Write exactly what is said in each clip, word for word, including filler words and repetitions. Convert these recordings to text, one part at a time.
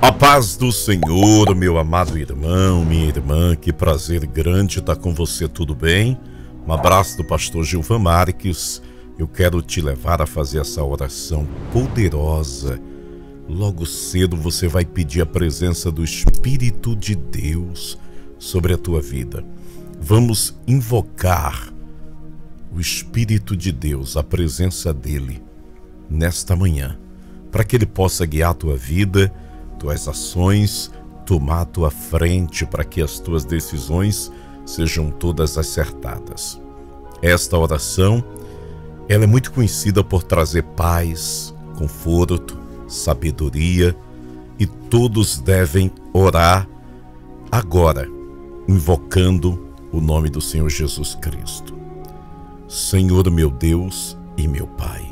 A paz do Senhor, meu amado irmão, minha irmã, que prazer grande estar com você, tudo bem? Um abraço do pastor Gilvan Marques. Eu quero te levar a fazer essa oração poderosa. Logo cedo você vai pedir a presença do Espírito de Deus sobre a tua vida. Vamos invocar o Espírito de Deus, a presença dele, nesta manhã, para que ele possa guiar a tua vida, tuas ações, tomar a tua frente para que as tuas decisões sejam todas acertadas. Esta oração, ela é muito conhecida por trazer paz, conforto, sabedoria, e todos devem orar agora, invocando o nome do Senhor Jesus Cristo. Senhor meu Deus e meu Pai,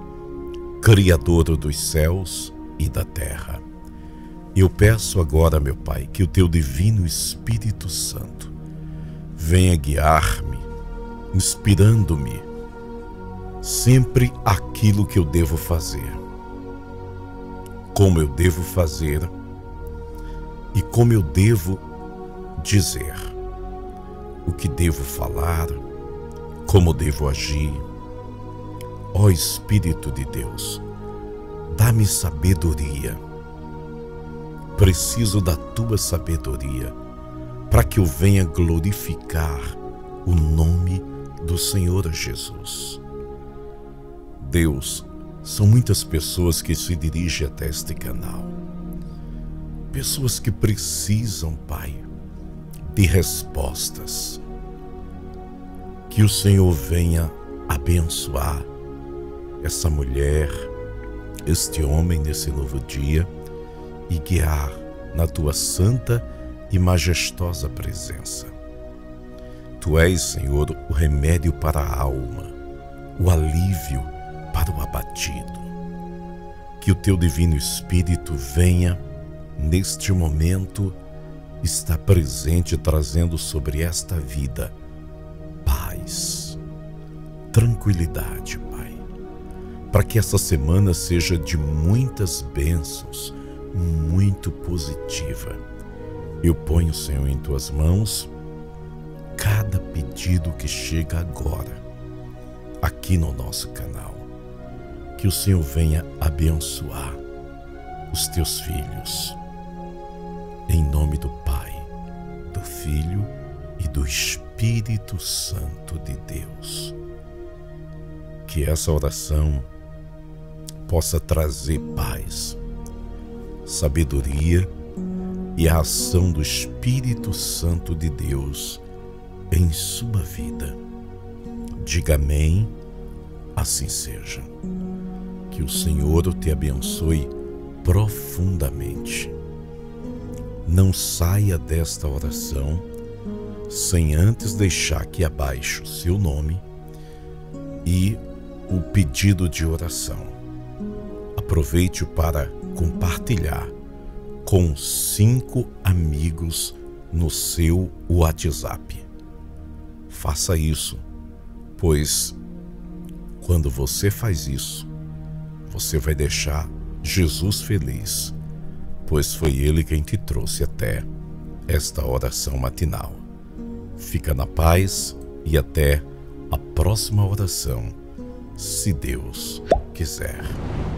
Criador dos céus e da terra, eu peço agora, meu Pai, que o teu divino Espírito Santo venha guiar-me, inspirando-me sempre aquilo que eu devo fazer, como eu devo fazer e como eu devo dizer, o que devo falar, como devo agir. Ó Espírito de Deus, dá-me sabedoria. Preciso da tua sabedoria para que eu venha glorificar o nome do Senhor Jesus. Deus, são muitas pessoas que se dirigem até este canal. Pessoas que precisam, Pai, de respostas. Que o Senhor venha abençoar essa mulher, este homem nesse novo dia, e guiar na tua santa e majestosa presença. Tu és, Senhor, o remédio para a alma, o alívio para o abatido. Que o teu divino Espírito venha, neste momento, estar presente, trazendo sobre esta vida paz, tranquilidade, Pai, para que essa semana seja de muitas bênçãos, muito positiva. Eu ponho, Senhor, em tuas mãos cada pedido que chega agora aqui no nosso canal. Que o Senhor venha abençoar os teus filhos, em nome do Pai, do Filho e do Espírito Santo de Deus. Que essa oração possa trazer paz, sabedoria e a ação do Espírito Santo de Deus em sua vida. Diga amém, assim seja. Que o Senhor te abençoe profundamente. Não saia desta oração sem antes deixar aqui abaixo seu nome e o pedido de oração. Aproveite-o para compartilhar com cinco amigos no seu WhatsApp. Faça isso, pois quando você faz isso, você vai deixar Jesus feliz, pois foi Ele quem te trouxe até esta oração matinal. Fica na paz e até a próxima oração, se Deus quiser.